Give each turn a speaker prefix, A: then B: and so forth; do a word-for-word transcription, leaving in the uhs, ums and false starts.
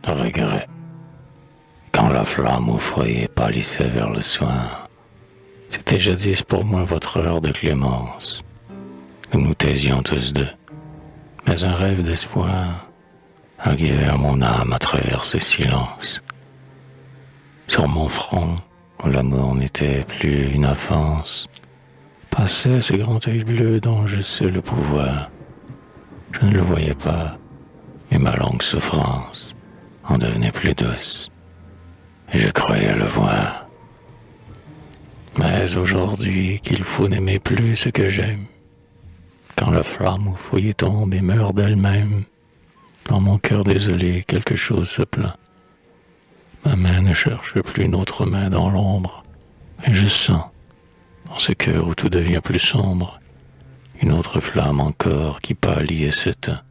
A: regret. Quand la flamme au foyer pâlissait vers le soir, c'était jadis pour moi votre heure de clémence. Nous nous taisions tous deux, mais un rêve d'espoir arrivait à mon âme à travers ce silence. Sur mon front, où l'amour n'était plus une offense, passait ce grand œil bleu dont je sais le pouvoir. Je ne le voyais pas, mais ma longue souffrance en devenait plus douce, et je croyais le voir. Mais aujourd'hui qu'il faut n'aimer plus ce que j'aime, quand la flamme au foyer tombe et meurt d'elle-même, dans mon cœur désolé quelque chose se plaint. Ma main ne cherche plus une autre main dans l'ombre, et je sens, dans ce cœur où tout devient plus sombre, une autre flamme encore qui pâlit et s'éteint.